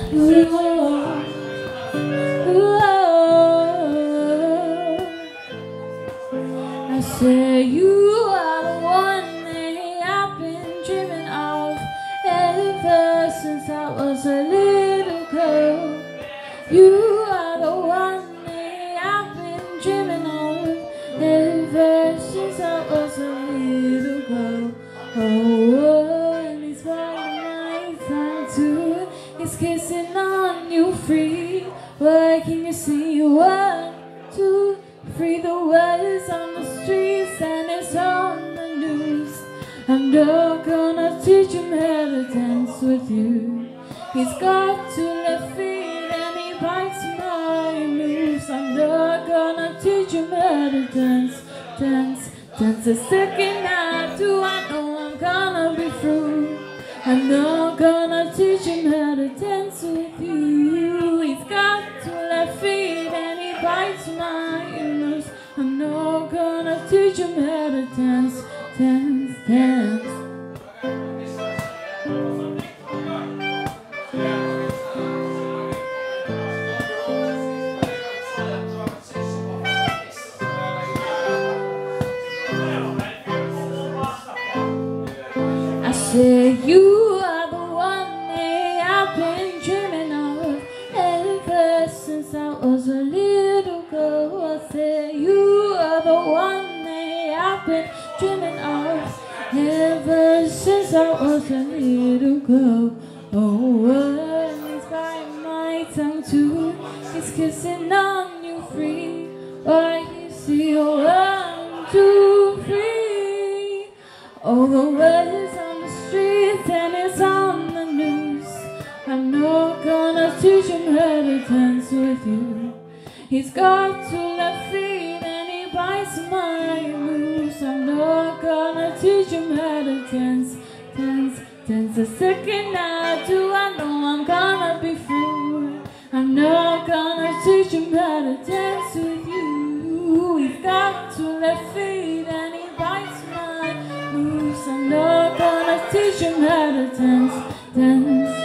Ooh, ooh, I say you are the one that I've been dreaming of ever since I was a little girl. You are the one that I've been dreaming of ever since I was a little girl. Oh, and it's by my time too. It's kissing on you free. Why can you see 1, 2, 3? The words on the streets and it's on the news. I'm not gonna teach him how to dance with you. He's got 2 left feet and he bites my moves. I'm not gonna teach him how to dance, dance, dance. The second I do, I know I'm gonna be through. I'm not gonna teach him how to dance with you. He's got 2 left feet and he bites my moves. I'm not gonna teach him how to dance, dance, dance. I say you are the one that I've been dreaming of ever since I was a little girl. I say you are the one that I've been dreaming of ever since I was a little girl. Oh, and it's by my tongue too. It's kissing on you free. Why you see 1, 2, 3? All the words on the streets and it's on the news. I'm not gonna teach him how to dance with you. He's got 2 left feet and he bites my moves. I'm not gonna teach him how to dance, dance, dance. The second I do, I know I'm gonna be through. I'm not gonna teach him how to dance with you. He's got 2 left feet and he bites my moves. I'm not gonna teach him how to dance, dance.